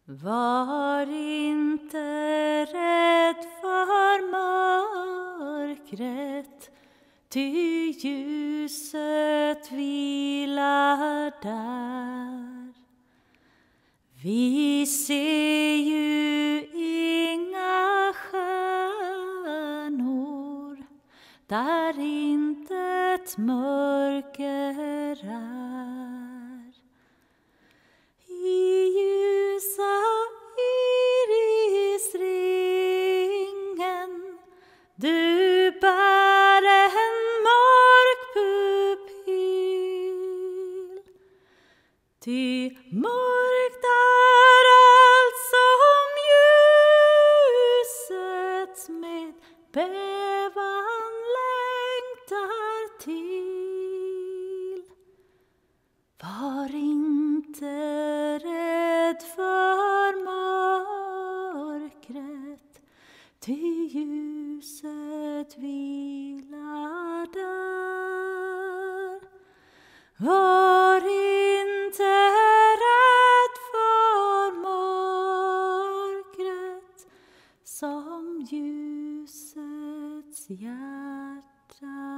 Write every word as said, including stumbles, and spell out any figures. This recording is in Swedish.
Var inte rädd för mörkret, ty ljuset vilar där. Vi ser ju inga stjärnor där inte ett mörker är. I ljusa irisringen du bär en mörk pupil. Ty mörkt är allt som ljusets med bävan längtar till. Var inte rädd för mörkret, ty ljuset vilar där. Var inte rädd för mörkret, som ljusets hjärta